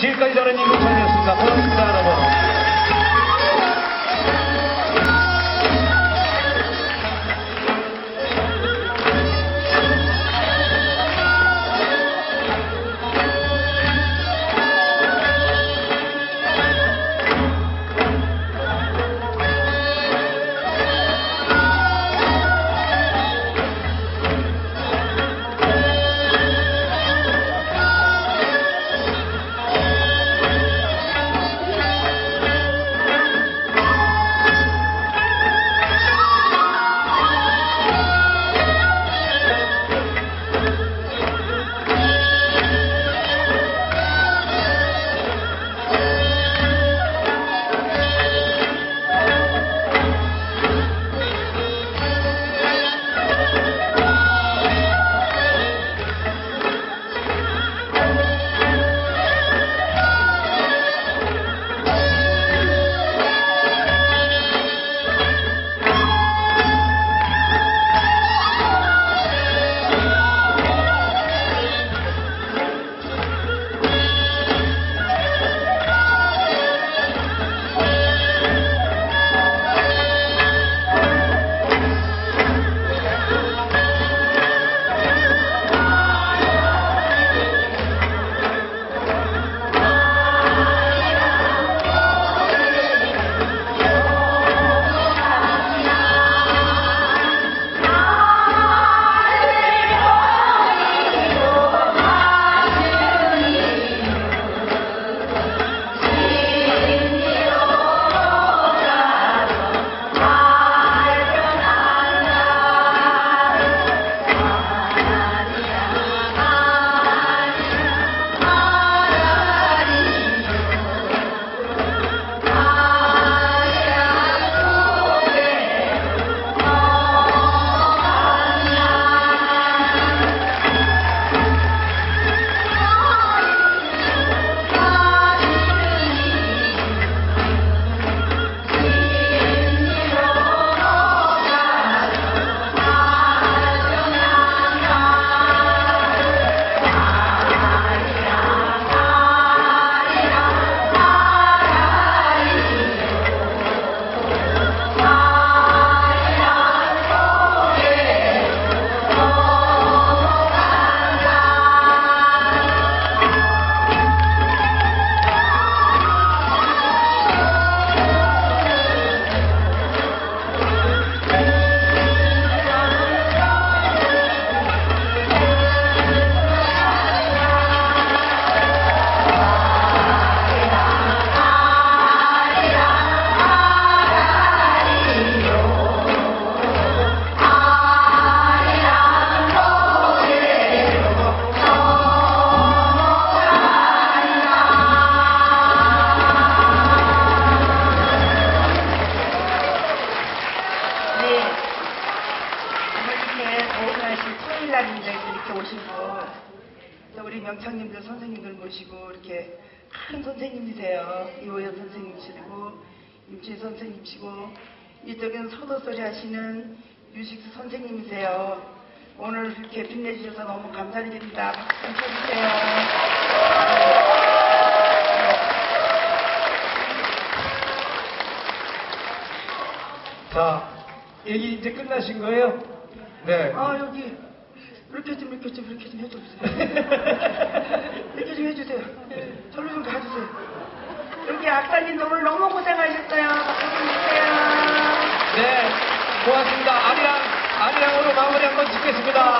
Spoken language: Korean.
지금까지 저는 임금찬이었습니다. 고맙습니다, 여러분. 우리 명창님들 선생님들 모시고 이렇게 큰 선생님이세요. 이호연 선생님이시고 임채 선생님이시고 이쪽엔 서도소리 하시는 유식수 선생님이세요. 오늘 이렇게 빛내주셔서 너무 감사드립니다. 박수 좀 쳐주세요. 자, 얘기 이제 끝나신 거예요? 네. 아, 여기 이렇게 좀 해주세요. 이렇게 좀 해주세요. 절로 좀 가주세요. 여기 악사님 오늘 너무 고생하셨어요. 박수 좀 주세요. 네, 고맙습니다. 아리랑으로 마무리 한번 짓겠습니다.